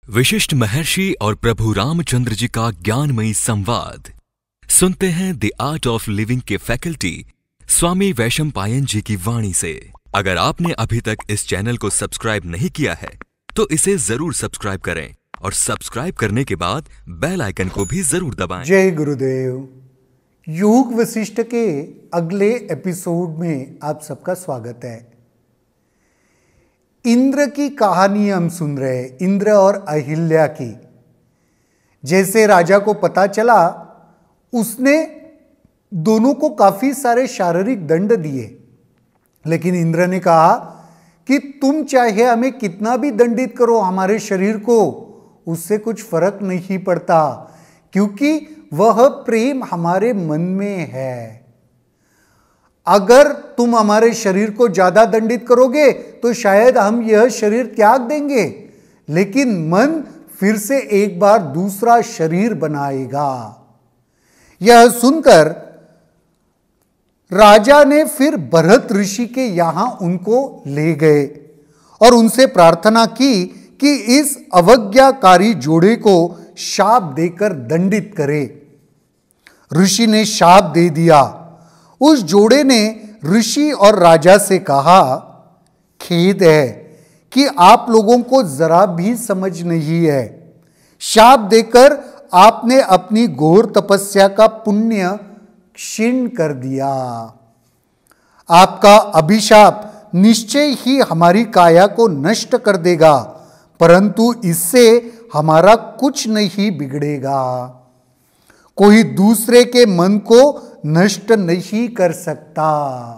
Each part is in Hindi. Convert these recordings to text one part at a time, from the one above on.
विशिष्ट महर्षि और प्रभु रामचंद्र जी का ज्ञानमयी संवाद सुनते हैं द आर्ट ऑफ लिविंग के फैकल्टी स्वामी वैशंपायन जी की वाणी से। अगर आपने अभी तक इस चैनल को सब्सक्राइब नहीं किया है तो इसे जरूर सब्सक्राइब करें और सब्सक्राइब करने के बाद बेल आइकन को भी जरूर दबाएं। जय गुरुदेव। योग वशिष्ठ के अगले एपिसोड में आप सबका स्वागत है। इंद्र की कहानी हम सुन रहे हैं, इंद्र और अहिल्या की। जैसे राजा को पता चला, उसने दोनों को काफी सारे शारीरिक दंड दिए, लेकिन इंद्र ने कहा कि तुम चाहे हमें कितना भी दंडित करो, हमारे शरीर को उससे कुछ फर्क नहीं पड़ता, क्योंकि वह प्रेम हमारे मन में है। अगर तुम हमारे शरीर को ज्यादा दंडित करोगे तो शायद हम यह शरीर त्याग देंगे, लेकिन मन फिर से एक बार दूसरा शरीर बनाएगा। यह सुनकर राजा ने फिर भरत ऋषि के यहां उनको ले गए और उनसे प्रार्थना की कि इस अवज्ञाकारी जोड़े को शाप देकर दंडित करे। ऋषि ने शाप दे दिया। उस जोड़े ने ऋषि और राजा से कहा, खेद है कि आप लोगों को जरा भी समझ नहीं है। शाप देकर आपने अपनी घोर तपस्या का पुण्य क्षीण कर दिया। आपका अभिशाप निश्चय ही हमारी काया को नष्ट कर देगा, परंतु इससे हमारा कुछ नहीं बिगड़ेगा। कोई दूसरे के मन को नष्ट नहीं कर सकता।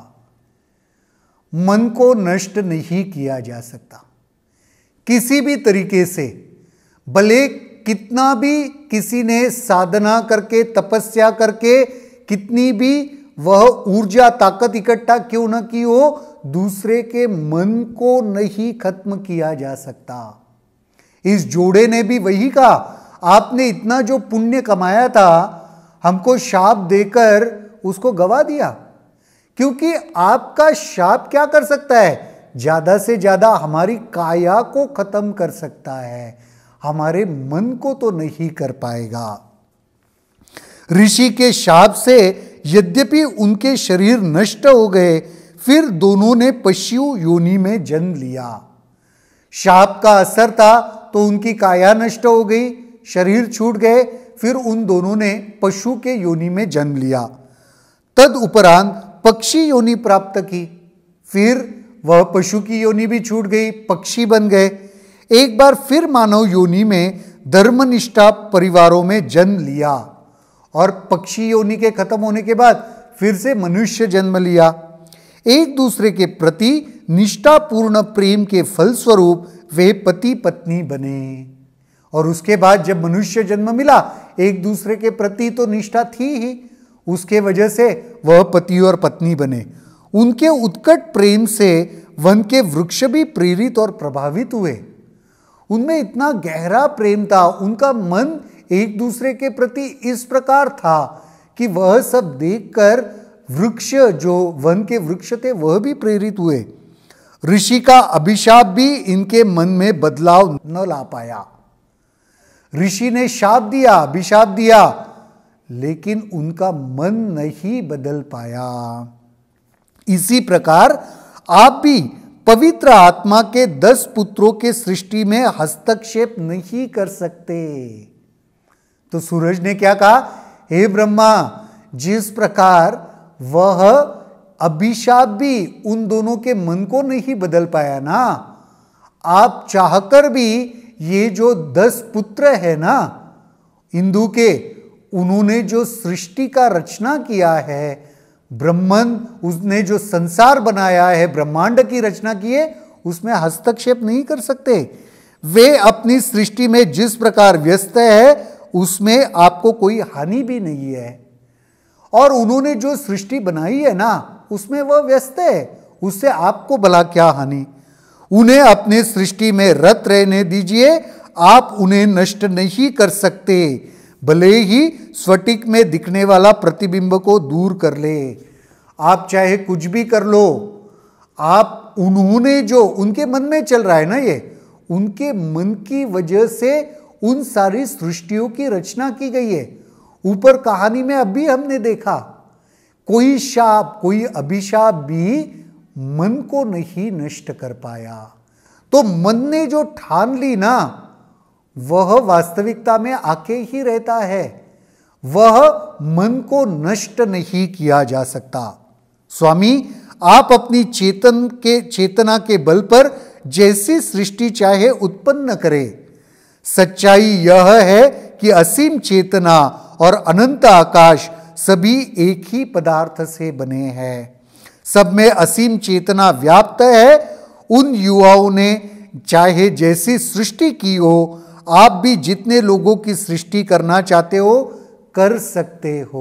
मन को नष्ट नहीं किया जा सकता किसी भी तरीके से। भले कितना भी किसी ने साधना करके, तपस्या करके, कितनी भी वह ऊर्जा ताकत इकट्ठा क्यों न की हो, दूसरे के मन को नहीं खत्म किया जा सकता। इस जोड़े ने भी वही कहा, आपने इतना जो पुण्य कमाया था, हमको शाप देकर उसको गवा दिया। क्योंकि आपका शाप क्या कर सकता है? ज्यादा से ज्यादा हमारी काया को खत्म कर सकता है, हमारे मन को तो नहीं कर पाएगा। ऋषि के शाप से यद्यपि उनके शरीर नष्ट हो गए, फिर दोनों ने पशु योनि में जन्म लिया। शाप का असर था तो उनकी काया नष्ट हो गई, शरीर छूट गए, फिर उन दोनों ने पशु के योनि में जन्म लिया। तद उपरांत पक्षी योनि प्राप्त की, फिर वह पशु की योनि भी छूट गई, पक्षी बन गए। एक बार फिर मानव योनि में धर्मनिष्ठा परिवारों में जन्म लिया और पक्षी योनि के खत्म होने के बाद फिर से मनुष्य जन्म लिया। एक दूसरे के प्रति निष्ठापूर्ण प्रेम के फलस्वरूप वे पति पत्नी बने। और उसके बाद जब मनुष्य जन्म मिला, एक दूसरे के प्रति तो निष्ठा थी ही, उसके वजह से वह पति और पत्नी बने। उनके उत्कट प्रेम से वन के वृक्ष भी प्रेरित और प्रभावित हुए। उनमें इतना गहरा प्रेम था, उनका मन एक दूसरे के प्रति इस प्रकार था कि वह सब देखकर वृक्ष, जो वन के वृक्ष थे, वह भी प्रेरित हुए। ऋषि का अभिशाप भी इनके मन में बदलाव न ला पाया। ऋषि ने शाप दिया, अभिशाप दिया, लेकिन उनका मन नहीं बदल पाया। इसी प्रकार आप भी पवित्र आत्मा के 10 पुत्रों के सृष्टि में हस्तक्षेप नहीं कर सकते। तो सूरज ने क्या कहा, हे ब्रह्मा, जिस प्रकार वह अभिशाप भी उन दोनों के मन को नहीं बदल पाया ना, आप चाहकर भी ये जो 10 पुत्र है ना इंदु के, उन्होंने जो सृष्टि का रचना किया है, ब्रह्मन उसने जो संसार बनाया है, ब्रह्मांड की रचना की है, उसमें हस्तक्षेप नहीं कर सकते। वे अपनी सृष्टि में जिस प्रकार व्यस्त है, उसमें आपको कोई हानि भी नहीं है। और उन्होंने जो सृष्टि बनाई है ना, उसमें वह व्यस्त है, उससे आपको भला क्या हानि। उन्हें अपने सृष्टि में रत रहने दीजिए, आप उन्हें नष्ट नहीं कर सकते, भले ही स्फटिक में दिखने वाला प्रतिबिंब को दूर कर ले। आप चाहे कुछ भी कर लो, आप उन्होंने जो उनके मन में चल रहा है ना, ये उनके मन की वजह से उन सारी सृष्टियों की रचना की गई है। ऊपर कहानी में अभी हमने देखा, कोई शाप, कोई अभिशाप भी मन को नहीं नष्ट कर पाया। तो मन ने जो ठान ली ना, वह वास्तविकता में आके ही रहता है, वह मन को नष्ट नहीं किया जा सकता। स्वामी, आप अपनी चेतना के बल पर जैसी सृष्टि चाहे उत्पन्न करें। सच्चाई यह है कि असीम चेतना और अनंत आकाश सभी एक ही पदार्थ से बने हैं। सब में असीम चेतना व्याप्त है। उन युवाओं ने चाहे जैसी सृष्टि की हो, आप भी जितने लोगों की सृष्टि करना चाहते हो कर सकते हो।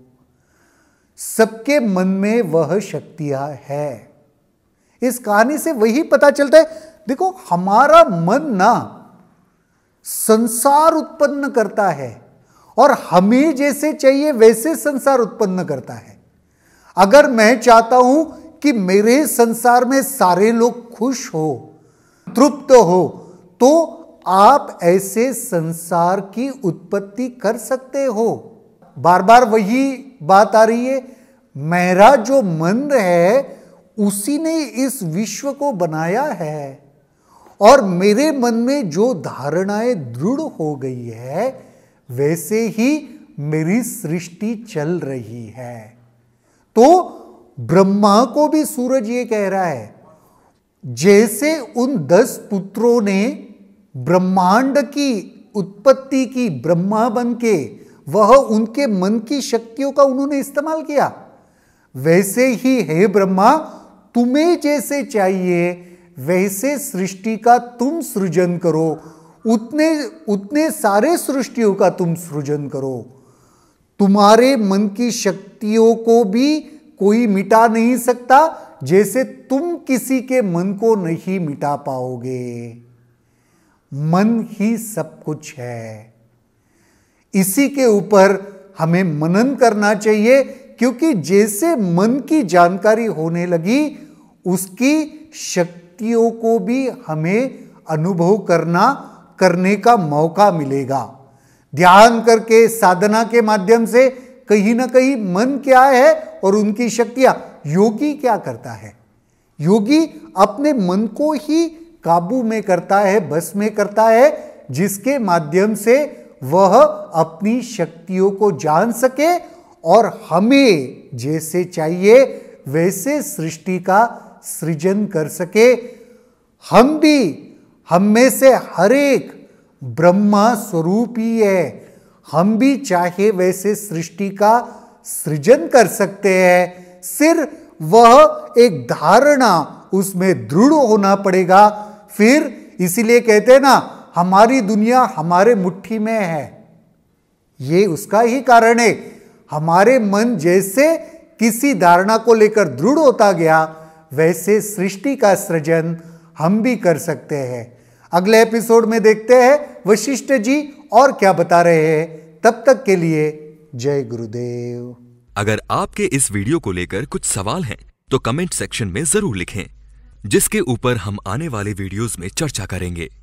सबके मन में वह शक्तियां है। इस कहानी से वही पता चलता है। देखो, हमारा मन ना संसार उत्पन्न करता है और हमें जैसे चाहिए वैसे संसार उत्पन्न करता है। अगर मैं चाहता हूं कि मेरे संसार में सारे लोग खुश हो, तृप्त हो, तो आप ऐसे संसार की उत्पत्ति कर सकते हो। बार बार वही बात आ रही है, मेरा जो मन है उसी ने इस विश्व को बनाया है और मेरे मन में जो धारणाएं दृढ़ हो गई है वैसे ही मेरी सृष्टि चल रही है। तो ब्रह्मा को भी सूरज ये कह रहा है, जैसे उन 10 पुत्रों ने ब्रह्मांड की उत्पत्ति की, ब्रह्मा बन के, वह उनके मन की शक्तियों का उन्होंने इस्तेमाल किया, वैसे ही हे ब्रह्मा, तुम्हें जैसे चाहिए वैसे सृष्टि का तुम सृजन करो, उतने सारे सृष्टियों का तुम सृजन करो। तुम्हारे मन की शक्तियों को भी कोई मिटा नहीं सकता, जैसे तुम किसी के मन को नहीं मिटा पाओगे। मन ही सब कुछ है। इसी के ऊपर हमें मनन करना चाहिए, क्योंकि जैसे मन की जानकारी होने लगी, उसकी शक्तियों को भी हमें अनुभव करने का मौका मिलेगा। ध्यान करके, साधना के माध्यम से कहीं ना कहीं मन क्या है और उनकी शक्तियां। योगी क्या करता है? योगी अपने मन को ही काबू में करता है, बस में करता है, जिसके माध्यम से वह अपनी शक्तियों को जान सके और हमें जैसे चाहिए वैसे सृष्टि का सृजन कर सके। हम में से हर एक ब्रह्मा स्वरूप ही है। हम भी चाहे वैसे सृष्टि का सृजन कर सकते हैं, सिर्फ वह एक धारणा उसमें दृढ़ होना पड़ेगा। फिर इसीलिए कहते हैं ना, हमारी दुनिया हमारे मुट्ठी में है। ये उसका ही कारण है। हमारे मन जैसे किसी धारणा को लेकर दृढ़ होता गया, वैसे सृष्टि का सृजन हम भी कर सकते हैं। अगले एपिसोड में देखते हैं वशिष्ठ जी और क्या बता रहे हैं। तब तक के लिए जय गुरुदेव। अगर आपके इस वीडियो को लेकर कुछ सवाल हैं तो कमेंट सेक्शन में जरूर लिखें, जिसके ऊपर हम आने वाले वीडियोस में चर्चा करेंगे।